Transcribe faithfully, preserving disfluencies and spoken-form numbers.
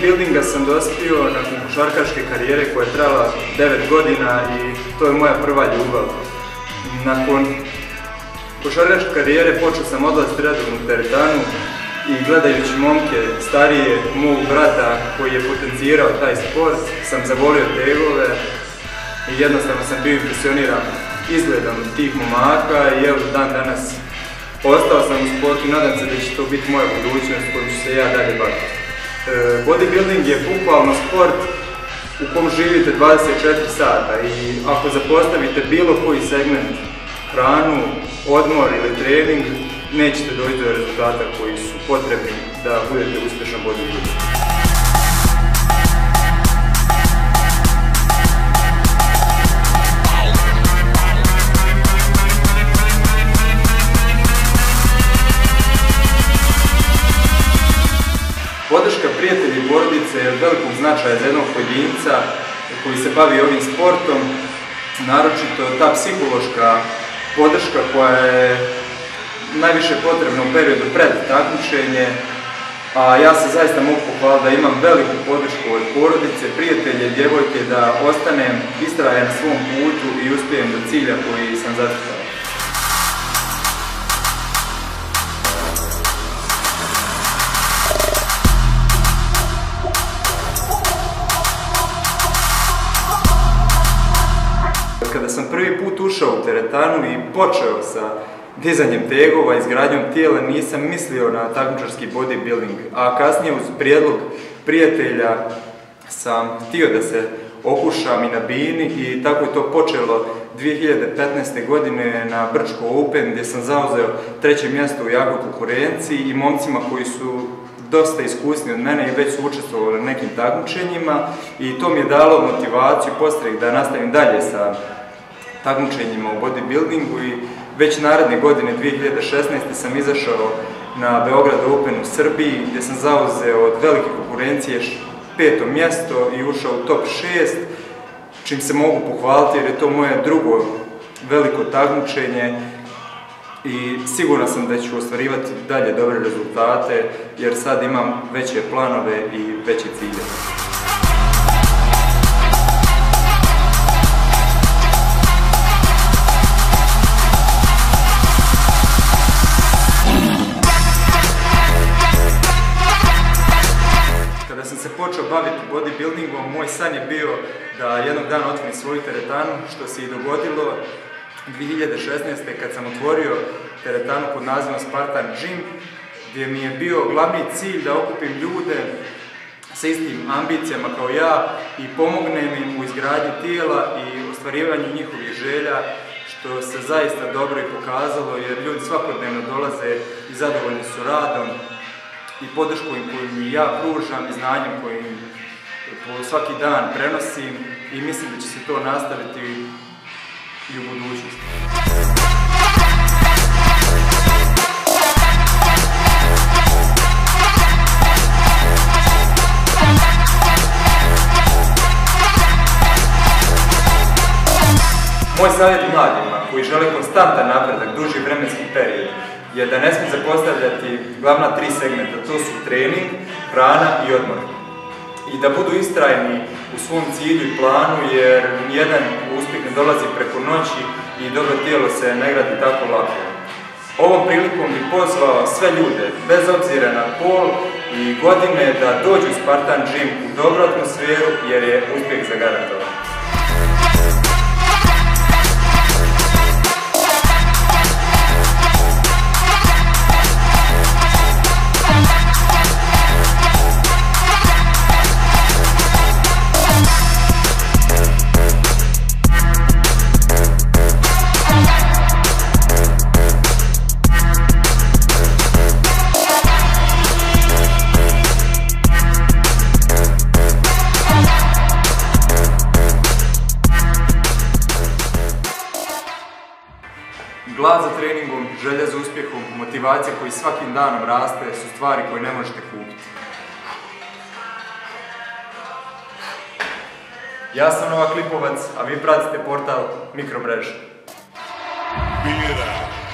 bodybuildinga sam dospio nakon košarkaške karijere koja je trajala devet godina i to je moja prva ljubav. Nakon košarkaške karijere počeo sam odlaziti redovno u teretanu i gledajući momke starije mog brata koji je potencirao taj sport sam zavolio tegove i jednostavno sam bio impresioniran izgledom tih momaka i evo dan danas ostao sam u sportu i nadam se da će to biti moja budućnost kojom ću se ja dalje baviti. E, bodybuilding je bukvalno sport u kom živite dvadeset četiri sata i ako zapostavite bilo koji segment, hranu, odmor ili trening, nećete doći do rezultata koji su potrebni da budete uspješan bodybuilder. Podrška prijatelja i porodice je od velikog značaja za jednog pojedinca koji se bavi ovim sportom, naročito ta psihološka podrška koja je najviše potrebna u periodu pred takmičenje, a ja se zaista mogu pohvaliti da imam veliku podršku od porodice, prijatelje i djevojke da ostanem istrajan na svom putu i uspijem do cilja koji sam zacrtao. Kada sam prvi put ušao u teretanu i počeo sa dizanjem tegova, izgradnjom tijela, nisam mislio na takmičarski bodybuilding, a kasnije uz prijedlog prijatelja sam htio da se okušam i na bini i tako je to počelo dvije hiljade petnaeste. godine na Brčko Open gdje sam zauzeo treće mjesto u jakoj konkurenciji i momcima koji su dosta iskusni od mene i već su učestvovali na nekim takmičenjima i to mi je dalo motivaciju, podstrek da nastavim dalje sa takmičenjima u bodybuildingu i već naredne godine dvije hiljade šesnaeste. sam izašao na Beograd Open u Srbiji gdje sam zauzeo od velike konkurencije peto mjesto i ušao u top šest, čim se mogu pohvaliti jer je to moje drugo veliko takmičenje i siguran sam da ću ostvarivati dalje dobre rezultate jer sad imam veće planove i veće ciljeve. Kada sam se počeo baviti bodybuildingom, moj san je bio da jednog dana otvorim svoju teretanu, što se i dogodilo dvije hiljade šesnaeste. kad sam otvorio teretanu pod nazivom Spartan Gym, gdje mi je bio glavni cilj da okupim ljude sa istim ambicijama kao ja i pomognem im u izgradnji tijela i ostvarivanju njihovih želja, što se zaista dobro i pokazalo jer ljudi svakodnevno dolaze i zadovoljni su radom i podrškom koju mi ja pružam i znanjem kojim po svaki dan prenosim i mislim da će se to nastaviti i u budućnosti. Moj savjet mladima koji žele konstantan napredak duži vremenski period je da ne smiju zapostavljati glavna tri segmenta, to su trening, hrana i odmor. I da budu istrajni u svom cilju i planu jer nijedan uspjeh ne dolazi preko noći i dobro tijelo se ne gradi tako lako. Ovom prilikom bih pozvao sve ljude, bez obzira na pol i godine, da dođu u Spartan Gym u dobru atmosferu jer je uspjeh zagarantovan. Glad za treningom, želja za uspjehom, motivacija koji svakim danom raste su stvari koje ne možete kupiti. Ja sam Novak Lipovac, a vi pratite portal Mikromreža.